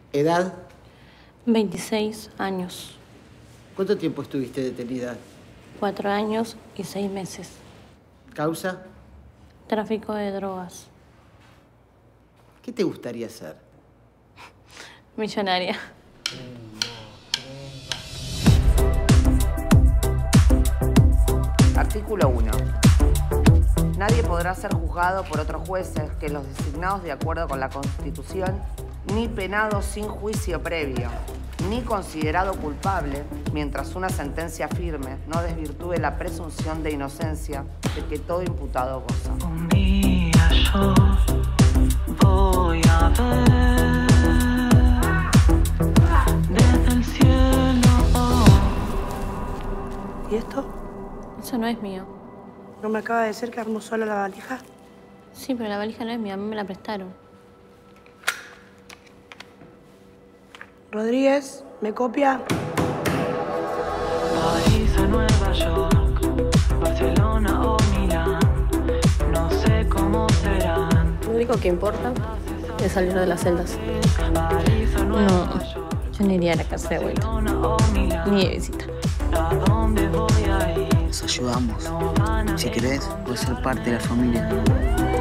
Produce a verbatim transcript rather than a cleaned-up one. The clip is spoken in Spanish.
¿Edad? veintiséis años. ¿Cuánto tiempo estuviste detenida? Cuatro años y seis meses. ¿Causa? Tráfico de drogas. ¿Qué te gustaría ser? Millonaria. Artículo uno. Nadie podrá ser juzgado por otros jueces que los designados de acuerdo con la Constitución, ni penado sin juicio previo, ni considerado culpable, mientras una sentencia firme no desvirtúe la presunción de inocencia de que todo imputado goza. Un día yo voy a ver desde el cielo. ¿Y esto? Eso no es mío. ¿No me acaba de decir que armó sola la valija? Sí, pero la valija no es mía, a mí me la prestaron. Rodríguez, ¿me copia? París a Nueva York, Barcelona o Milán, no sé cómo serán. Lo único que importa es salir de las celdas. París a Nueva No, York, yo no iría a la casa de vuelta. Barcelona o Milán, Ni de visita. ¿a dónde voy a ir? Nos ayudamos. No van a Si querés, puedes ser parte de la familia.